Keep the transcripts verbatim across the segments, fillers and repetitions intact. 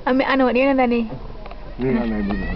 Ambil anu dia kan tadi. Ni nak naik dulu.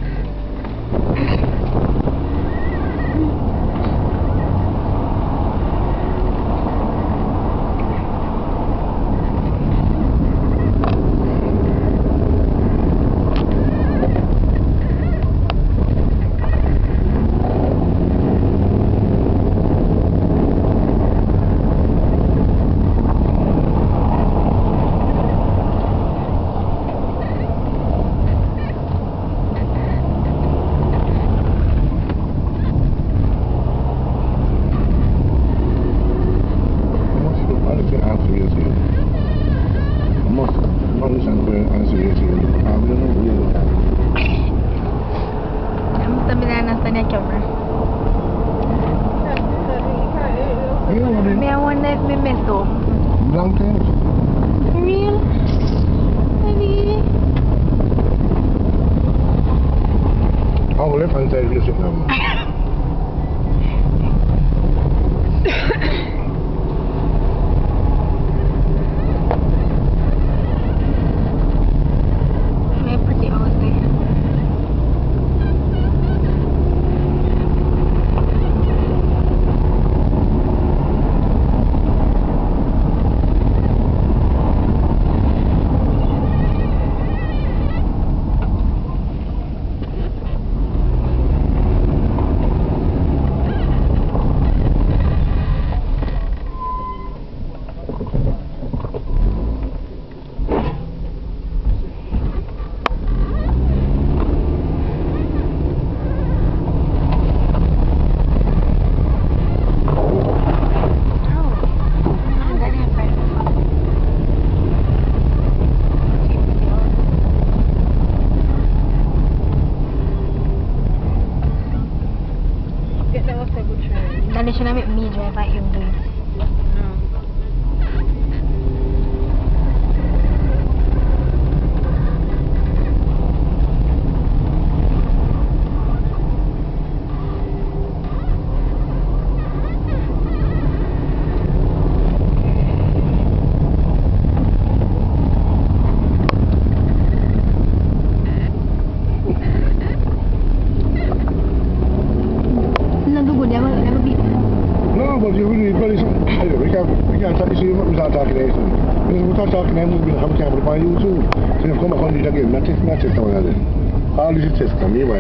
YouTube. So you come back on this again, not test, not test on that. All this is test from me right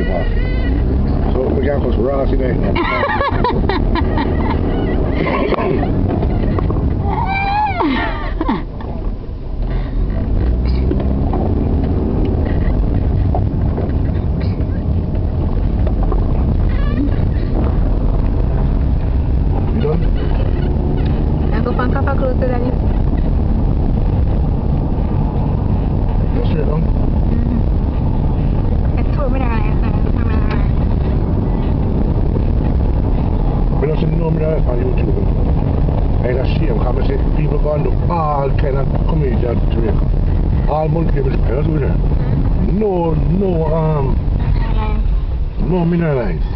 now. So we can't cause Ross in there. You done? Aku pangkap aku tu tadi. On YouTube, and I see them come and say people going to all kind of community at Jamaica, all multi-level players with her. No, no, um, no mineralized.